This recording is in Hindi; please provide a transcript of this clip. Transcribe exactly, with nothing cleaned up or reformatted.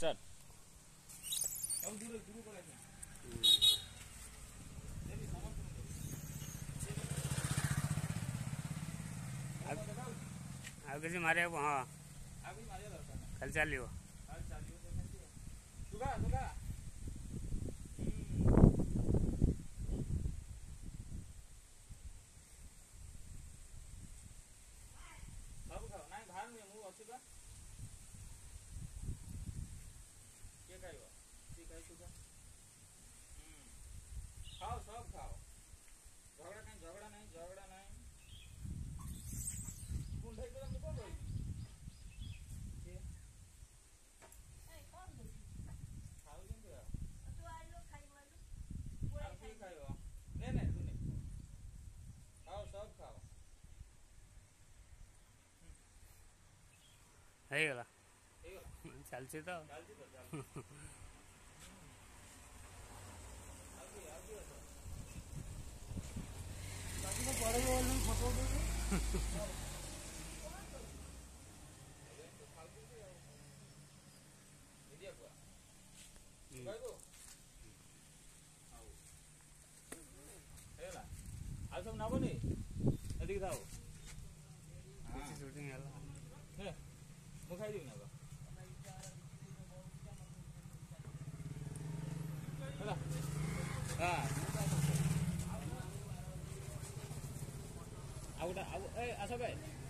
स्टार्ट अब दूर दूर पड़े देवी सामान अब किसी मारे हाँ अभी मारे दरकार कल चलियो कल चलियो सुगा सुगा सब खाओ नहीं भार में मुंह अच्छी बा के खाइबो सी खाइ सुगा हम्म खाओ सब खाओ झगड़ा नहीं झगड़ा नहीं झगड़ा नहीं कुंडे को मुको गई के ए कौन दे खाओ दिन दिया तू आइलो खाइ मालू पूरा खाइ खाइबो नहीं नहीं तू नहीं खाओ सब खाओ है गला चलছি तो चलছি तो चल आगे आगे तो बाकी तो बड़े बोल नहीं फोटो दे वीडियो को भाई को आओ हेला आज सब ना बनी अधिक थाओ कुछ शूटिंग है हे मुखाई दी ना हेला हां आउटा आउ ए आसा भाई